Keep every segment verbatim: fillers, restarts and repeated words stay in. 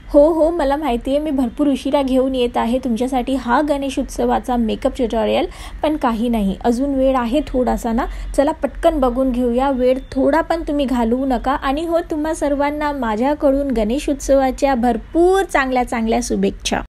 हो हो मला माहिती आहे, मी भरपूर उशिरा घेऊन येत आहे तुमच्यासाठी हा गणेश उत्सवाचा मेकअप ट्युटोरियल. पण काही नाही, अजून वेळ आहे थोडासा ना. चला पटकन बघून घेऊया. वेळ थोडा पण तुम्ही घालवू नका. आणि हो, तुम्हा सर्वांना माझ्याकडून गणेश उत्सवाच्या भरपूर चांगल्या चांगल्या शुभेच्छा.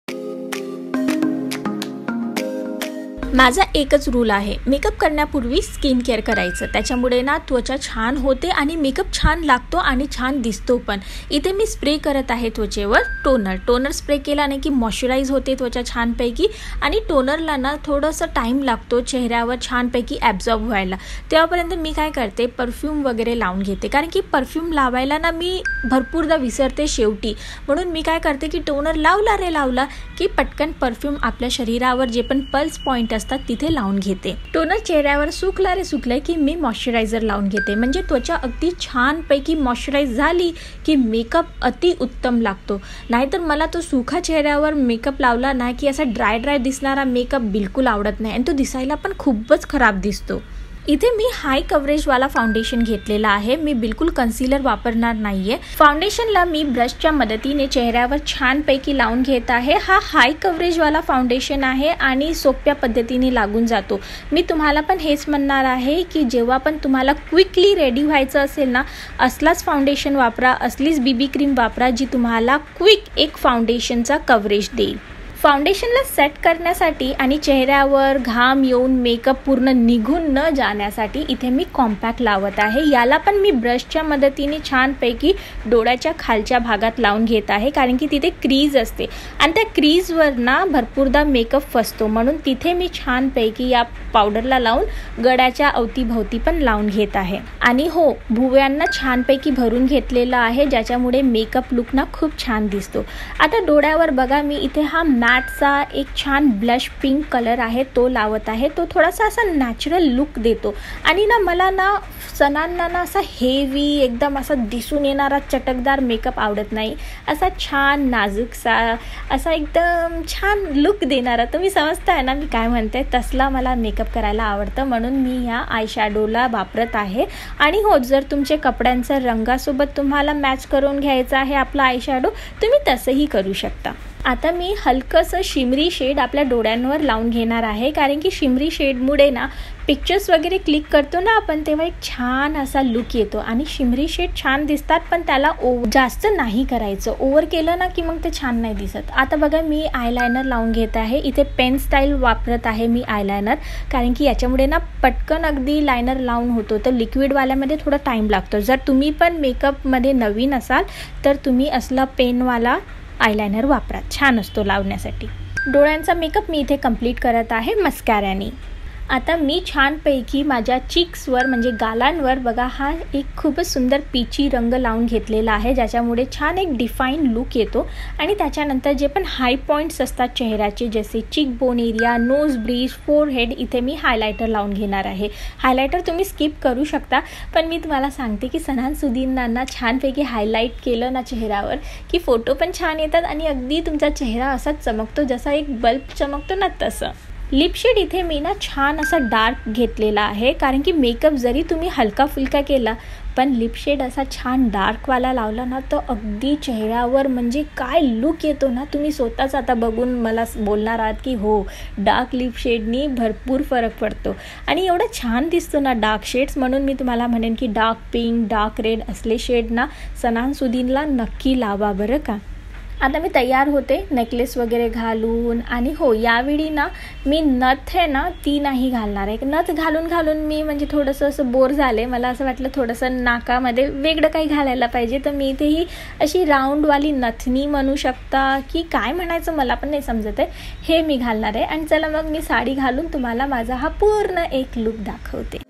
माझा एकच रूल आहे, मेकअप करण्यापूर्वी स्किन केअर करायचं. त्याच्यामुळे ना त्वचा छान होते आणि मेकअप छान लागतो आणि छान दिसतो पण. इथे मी स्प्रे करत आहे त्वचेवर टोनर. टोनर स्प्रे केल्याने की मॉइश्चराइज होते त्वचा छानपैकी आणि टोनरला ना थोडंसं टाईम लागतो चेहऱ्यावर छानपैकी ॲब्झॉर्ब व्हायला. तेव्हापर्यंत मी काय करते, परफ्यूम वगैरे लावून घेते. कारण की परफ्यूम लावायला ना मी भरपूरदा विसरते शेवटी. म्हणून मी काय करते की टोनर लावला रे लावला की पटकन परफ्यूम आपल्या शरीरावर जे पण पल्स पॉईंट असतात तिथे लावून घेते. टोनर चेहऱ्यावर सुकला रे सुकलाय की मी मॉइश्चरायझर लावून घेते. म्हणजे त्वचा अगदी छानपैकी मॉइश्चराइज झाली की मेकअप अति उत्तम लागतो. नाहीतर मला तो सुखा चेहऱ्यावर मेकअप लावला ना की असा ड्राय ड्राय दिसणारा मेकअप बिलकुल आवडत नाही आणि तो दिसायला पण खूपच खराब दिसतो. इथे मी हाय कव्हरेजवाला फाउंडेशन घेतलेला आहे. मी बिलकुल कन्सिलर वापरणार नाहीये. फाउंडेशनला मी ब्रशच्या मदतीने चेहऱ्यावर छानपैकी लावून घेत आहे. हा हाय कव्हरेजवाला फाउंडेशन आहे आणि सोप्या पद्धतीने लागून जातो. मी तुम्हाला पण हेच म्हणणार आहे की जेव्हा पण तुम्हाला क्विकली रेडी व्हायचं असेल ना, असलाच फाउंडेशन वापरा, असलीच बीबी क्रीम वापरा जी तुम्हाला क्विक एक फाउंडेशनचा कव्हरेज देईल. फाउंडेशनला सेट करण्यासाठी आणि चेहऱ्यावर घाम येऊन मेकअप पूर्ण निघून न जाण्यासाठी इथे मी कॉम्पॅक्ट लावत आहे. याला पण मी ब्रशच्या मदतीने छानपैकी डोळ्याच्या खालच्या भागात लावून घेत आहे. कारण की तिथे क्रीज असते आणि त्या क्रीजवर ना भरपूरदा मेकअप फसतो. म्हणून तिथे मी छानपैकी या पावडरला लावून गळ्याच्या अवतीभवती पण लावून घेत आहे. आणि हो, भुवयांना छानपैकी भरून घेतलेलं आहे ज्याच्यामुळे मेकअप लुक ना खूप छान दिसतो. आता डोळ्यावर बघा, मी इथे हा मॅटचा एक छान ब्लश पिंक कलर आहे तो लावत आहे. तो थोडासा असा नॅचरल लुक देतो. आणि ना मला ना सणांना ना असा हेवी एकदम असा दिसून येणारा चटकदार मेकअप आवडत नाही. असा छान नाजूकसा असा एकदम छान लुक देणारा, तुम्ही समजताय ना मी काय म्हणते, तसला मला मेकअप करायला आवडतं. म्हणून मी ह्या आय शॅडोला वापरत आहे. आणि हो, जर तुमच्या कपड्यांचा रंगासोबत तुम्हाला मॅच करून घ्यायचा आहे आपला आय शॅडो, तुम्ही तसंही करू शकता. आता मी हलकंसं शिमरी शेड आपल्या डोळ्यांवर लावून घेणार आहे. कारण की शिमरी शेडमुळे ना पिक्चर्स वगैरे क्लिक करतो ना आपण, तेव्हा एक छान असा लुक येतो. आणि शिमरी शेड छान दिसतात पण त्याला ओ जास्त नाही करायचं. ओव्हर केलं ना की मग ते छान नाही दिसत. आता बघा, मी आयलायनर लावून घेत आहे. इथे पेन स्टाईल वापरत आहे मी आयलायनर. कारण की याच्यामुळे ना पटकन अगदी लायनर लावून होतो. तर लिक्विडवाल्यामध्ये थोडा टाईम लागतो. जर तुम्ही पण मेकअपमध्ये नवीन असाल तर तुम्ही असला पेनवाला आयलायनर वापरा, छान असतो लावण्यासाठी. डोळ्यांचा मेकअप मी इथे कंप्लीट करत आहे मस्कॅराने. आता मी छानपैकी माझ्या चिक्सवर म्हणजे गालांवर बघा हा एक खूपच सुंदर पीची रंग लावून घेतलेला आहे ज्याच्यामुळे छान एक डिफाईन लुक येतो. आणि त्याच्यानंतर जे पण हाय पॉईंट्स असतात चेहऱ्याचे, जसे cheekbone area, nose bridge, forehead, इथे मी हायलायटर लावून घेणार आहे. हायलायटर तुम्ही स्किप करू शकता, पण मी तुम्हाला सांगते की सणासुदींना छानपैकी हायलाईट केलं ना चेहऱ्यावर की फोटो पण छान येतात आणि अगदी तुमचा चेहरा असा चमकतो जसा एक बल्ब चमकतो ना तसं. लिप शेड इथे मी ना छान असा डार्क घेतलेला आहे. कारण की मेकअप जरी तुम्ही हलका फुलका केला पण लिप शेड असा छान डार्कवाला लावला ना तर अगदी चेहऱ्यावर म्हणजे काय लुक येतो ना, तुम्ही स्वतःच आता बघून मला बोलणार आहात की हो, डार्क लिप शेडनी भरपूर फरक पडतो आणि एवढं छान दिसतो ना डार्क शेड्स. म्हणून मी तुम्हाला म्हणेन की डार्क पिंक, डार्क रेड असले शेड ना सणासुदींला नक्की लावा बरं का. आता मी तयार होते नेकलेस वगैरे घालून. आणि हो, यावेळी ना मी नथ आहे ना ती नाही घालणार आहे. नथ घालून घालून मी म्हणजे थोडंसं असं बोर झाले. मला असं वाटलं थोडंसं नाकामध्ये वेगळं काही घालायला पाहिजे. तर मी इथेही अशी राऊंडवाली नथनी म्हणू शकता की काय म्हणायचं मला पण नाही समजत आहे, हे मी घालणार आहे. आणि चला मग मी साडी घालून तुम्हाला माझा हा पूर्ण एक लुक दाखवते.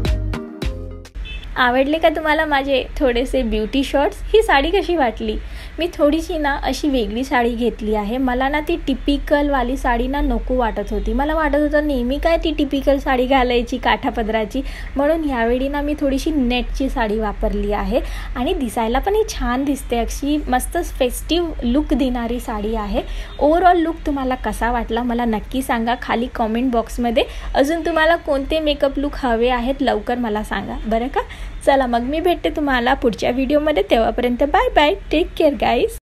आवडले का तुम्हाला माझे थोडेसे ब्युटी शॉट्स? ही साडी कशी वाटली? मी थोडीशी ना अशी वेगळी साडी घेतली आहे. मला ना ती टिपिकलवाली साडी ना नको वाटत होती. मला वाटत होतं नेहमी काय ती टिपिकल साडी घालायची काठापदराची, म्हणून यावेळी ना मी थोडीशी नेटची साडी वापरली आहे आणि दिसायला पण ही छान दिसते. अशी मस्त फेस्टिव्ह लुक देणारी साडी आहे. ओव्हरऑल लुक तुम्हाला कसा वाटला मला नक्की सांगा खाली कॉमेंट बॉक्समध्ये. अजून तुम्हाला कोणते मेकअप लुक हवे आहेत लवकर मला सांगा बरं का. चला मग मी भेटते तुम्हाला पुढच्या व्हिडिओमध्ये. तेव्हापर्यंत bye bye, take care guys.